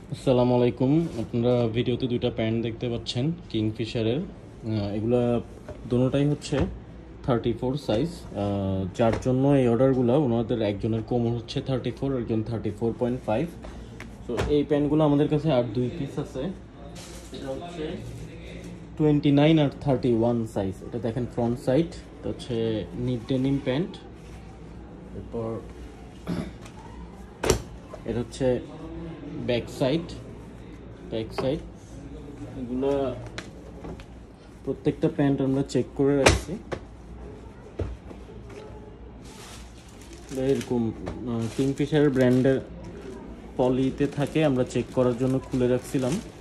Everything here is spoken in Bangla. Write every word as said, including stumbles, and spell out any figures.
আসসালামু আলাইকুম। আপনারা ভিডিওতে দুইটা প্যান্ট দেখতে পাচ্ছেন কিংফিশারের। এগুলা দুটোটাই হচ্ছে থার্টি ফোর সাইজ। যার জন্য এই অর্ডারগুলো, ওনাদের একজনের কোমর হচ্ছে থার্টি ফোর, একজন থার্টি ফোর পয়েন্ট ফাইভ। তো এই প্যান্টগুলো আমাদের কাছে আর দুই পিস আছে। এটা হচ্ছে টোয়েন্টি নাইন আর থার্টি ওয়ান সাইজ। এটা দেখেন ফ্রন্ট সাইড, এটা হচ্ছে নিট ডেনিম প্যান্ট। এরপর এটা হচ্ছে ব্যাক সাইড ব্যাক সাইড এগুলো প্রত্যেকটা প্যান্ট আমরা চেক করে রাখছি। এরকম কিংফিশার ব্র্যান্ডের পলিতে থাকে, আমরা চেক করার জন্য খুলে রাখছিলাম।